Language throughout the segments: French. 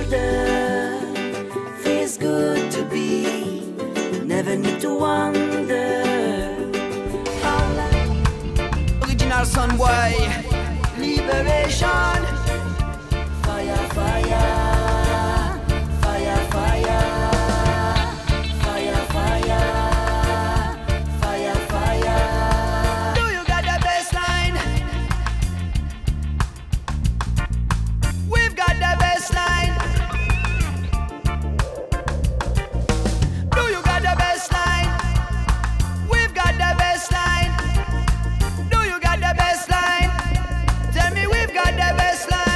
older. Feels good to be, never need to wonder. Original Sunboy, liberation. Fire, fire, fire, fire, fire, fire, fire, fire. Do you got the best line? We've got the best line. Do you got the best line? We've got the best line. Do you got the best line? Tell me we've got the best line.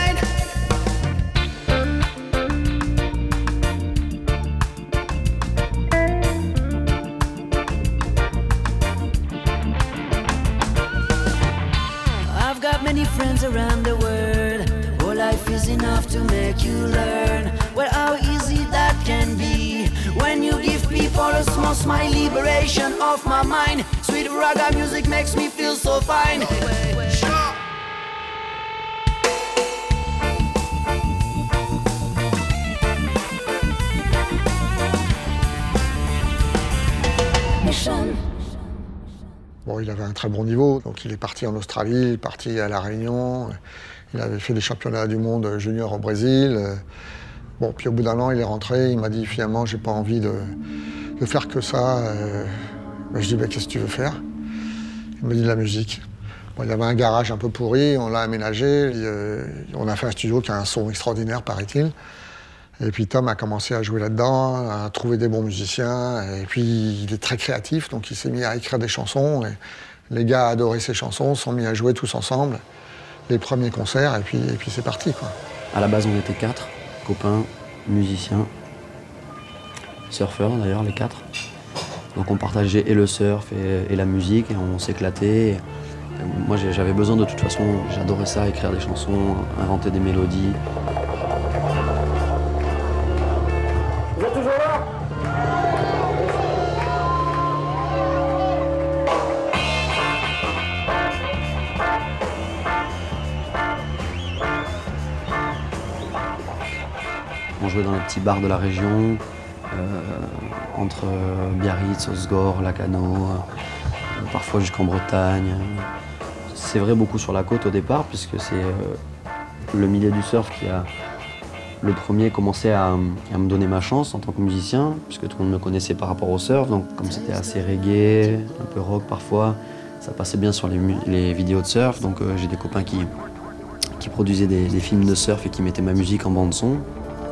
I've got many friends around the world. Oh, life is enough to make you learn. Well, how easy that can be when you give people a small smile. Liberation of my mind. Sweet raga music makes me feel so fine. Mission. Bon, il avait un très bon niveau, donc il est parti en Australie, il est parti à La Réunion, il avait fait des championnats du monde junior au Brésil. Bon, puis au bout d'un an, il est rentré, il m'a dit finalement, j'ai pas envie de faire que ça. Je dis, bah, qu'est-ce que tu veux faire? Il m'a dit de la musique. Bon, il avait un garage un peu pourri, on l'a aménagé, on a fait un studio qui a un son extraordinaire, paraît-il. Et puis Tom a commencé à jouer là-dedans, à trouver des bons musiciens. Et puis il est très créatif, donc il s'est mis à écrire des chansons. Et les gars adoraient ses chansons, se sont mis à jouer tous ensemble. Les premiers concerts, et puis c'est parti, quoi. À la base, on était 4 copains, musiciens, surfeurs d'ailleurs, les 4. Donc on partageait et le surf et la musique, et on s'éclatait. Moi j'avais besoin de toute façon, j'adorais ça, écrire des chansons, inventer des mélodies. Vous êtes toujours là? On jouait dans les petits bars de la région, entre Biarritz, Osgore, Lacanau, parfois jusqu'en Bretagne. C'est vrai beaucoup sur la côte au départ, puisque c'est le milieu du surf qui a le premier commencé à me donner ma chance en tant que musicien, puisque tout le monde me connaissait par rapport au surf. Donc comme c'était assez reggae, un peu rock parfois, ça passait bien sur les vidéos de surf. Donc j'ai des copains qui produisaient des films de surf et qui mettaient ma musique en bande son.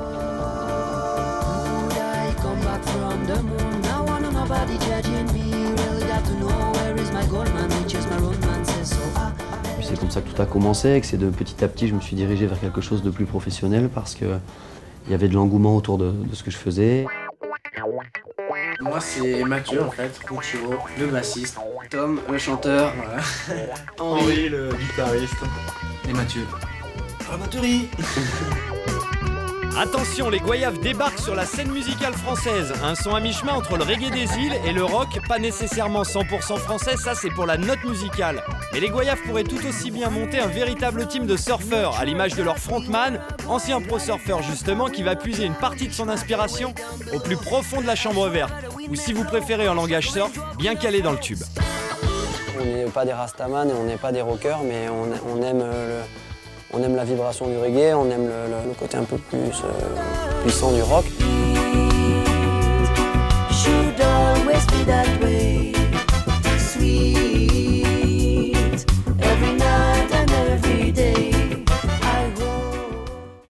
C'est comme ça que tout a commencé, et que c'est de petit à petit je me suis dirigé vers quelque chose de plus professionnel parce qu'il y avait de l'engouement autour de ce que je faisais. Moi c'est Mathieu en fait, Rouchiro, le bassiste, Tom, le chanteur, voilà. Henri, le guitariste. Et Mathieu, la batterie. Attention, les Goyaves débarquent sur la scène musicale française. Un son à mi-chemin entre le reggae des îles et le rock, pas nécessairement 100% français, ça c'est pour la note musicale. Mais les Goyaves pourraient tout aussi bien monter un véritable team de surfeurs, à l'image de leur frontman, ancien pro-surfeur justement, qui va puiser une partie de son inspiration au plus profond de la chambre verte. Ou si vous préférez en langage surf, bien calé dans le tube. On n'est pas des rastaman et on n'est pas des rockers, mais on aime la vibration du reggae, on aime le côté un peu plus puissant du rock.